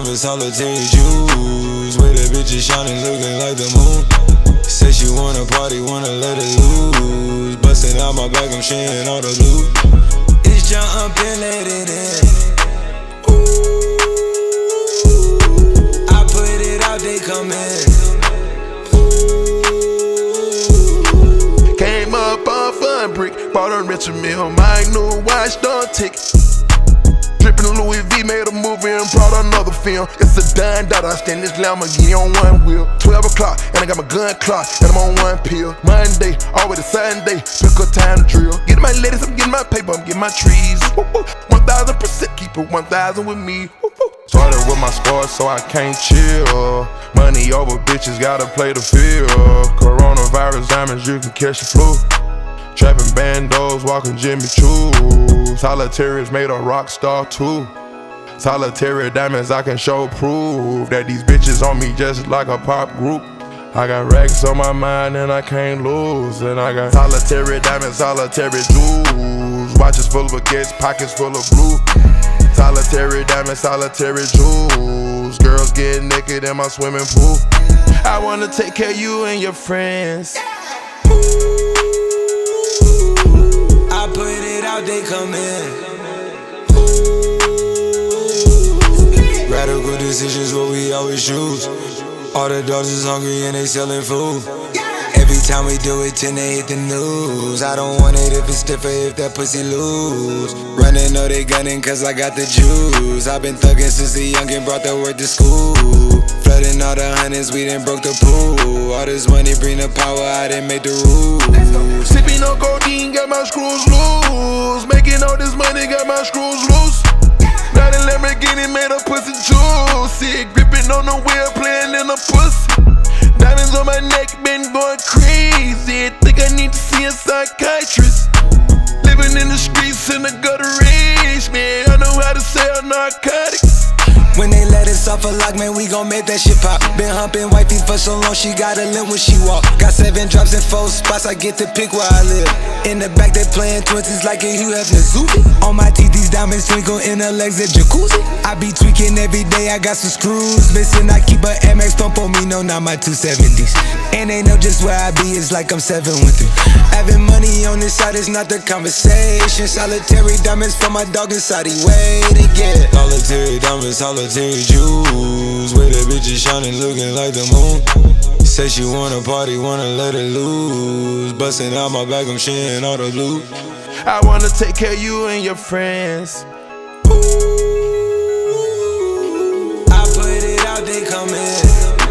diamonds, solitary jewels. With the bitches shining, looking like the moon. Say she wanna party, wanna let it loose. Busting out my back, I'm sharing all the loot. It's jump and let it in. Ooh, I put it out, they come in. Ooh. Came up off a brick, bought a Richard Mille, my new watch don't tick. Drippin' Louis V, made a movie and brought another film. It's a dime that I stand this Lamborghini on one wheel. 12 o'clock, and I got my gun clock, and I'm on one pill. Monday, always a Sunday, pick a time to drill. Getting my ladies, I'm getting my paper, I'm getting my trees. 1000%, keep it 1000 with me. Started with my sports, so I can't chill. Money over bitches, gotta play the field. Coronavirus diamonds, you can catch the flu. Trapping bandos, walking Jimmy Choo. Solitary's made a rock star too. Solitary diamonds, I can show proof that these bitches on me just like a pop group. I got racks on my mind and I can't lose. And I got solitary diamonds, solitary jewels. Watches full of baguettes, pockets full of blue. Solitary diamonds, solitary jewels. Girls getting naked in my swimming pool. I wanna take care of you and your friends. I put it out, they come in. Radical decisions, what we always choose. All the dogs is hungry and they selling food. Every time we do it, then they hit the news. I don't want it if it's stiffer, if that pussy loose. Running, know they gunning cause I got the juice. I've been thugging since a youngin', brought the word to school. Flooding all the hundreds, we done broke the pool. All this money bring the power, I done made the rules. Sipping on codeine, got my screws loose. Making all this money, got my screws loose. Got a Lamborghini, made a pussy juicy. Gripping on the wheel, playing in the pussy. Diamonds on my neck, been going crazy. Think I need to see a psychiatrist. Living in the streets in the gutter rage, man. I know how to sell narcotics. When they let us off a lock, man, we gon' make that shit pop. Been humping wifey for so long, she got a limp when she walk. Got 7 drops in 4 spots, I get to pick where I live. In the back, they playing 20s like a Hugh Hefner Zuby. On my teeth, these diamonds twinkle in her legs, a jacuzzi. I be tweaking every day, I got some screws missing. I keep a MX, don't on me, no, not my 270s. And they know just where I be, it's like I'm 7 with them. Having money on this side is not the conversation. Solitary diamonds for my dog inside, he wait to get. Solitary diamonds, solitary jewels. With the bitches shining, looking like the moon. Say she wanna party, wanna let it loose. Busting out my back, I'm sharing all the loot. I wanna take care of you and your friends. Ooh, I put it out, they come in.